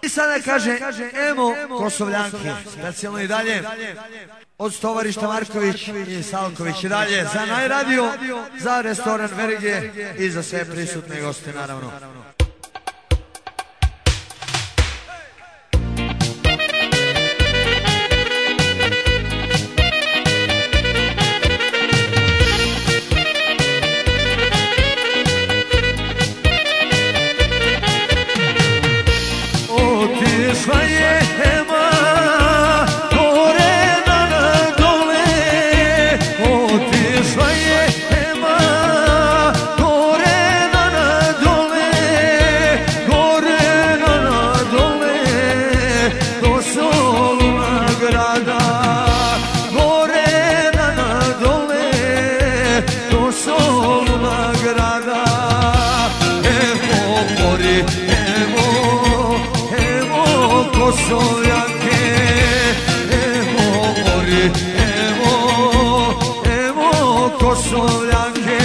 I sada kaže, emo Kosovljanke, specijalno i dalje, od tovarišta Marković i Salković i dalje, za Najradio, za restoran Verige i za sve prisutne goste, naravno. Otišla je Ema, gore na dole. Otišla je Ema, gore na dole. Gore na dole, do Soluna grada. Gore na dole, do Soluna grada. Evo gori, evo Kosovljanke, evo gori, evo Kosovljanke.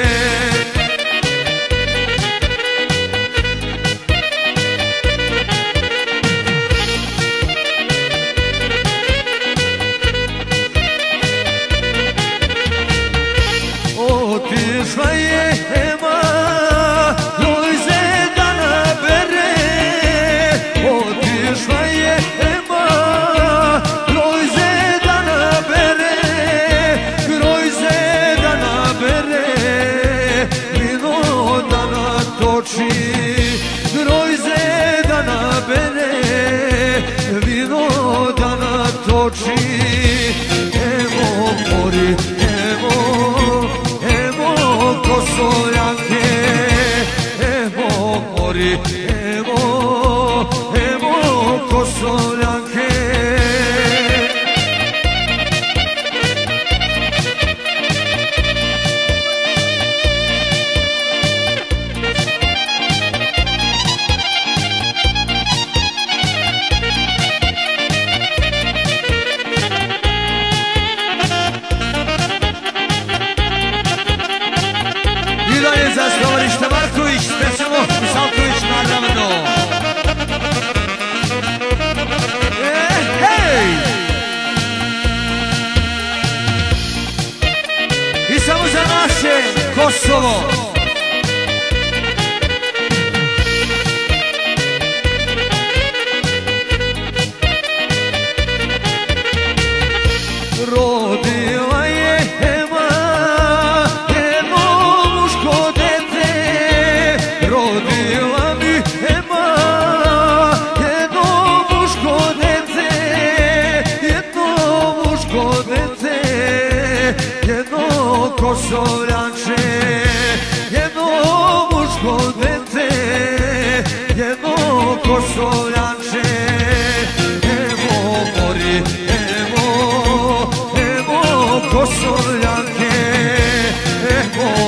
Otišla je Ema, Lojze da nabere. Otišla je Ema, Lojze da nabere. Lojze da nabere, vino da natoči. Lojze da nabere, vino da natoči. Evo gori, evo Kosovljanke, evo gori, evo Kosovljanke. I dalje za tovarišta Marković, specijalno i Salković, naravno. Hej! I samo za naše Kosovo. Rodila je Ema, jedno muško dete. Rodila mi Ema, jedno muško dete. Jedno muško dete, jedno Kosovljanče. Jedno muško dete, jedno Kosovljanče. Evo gori, evo Kosovljanke, evo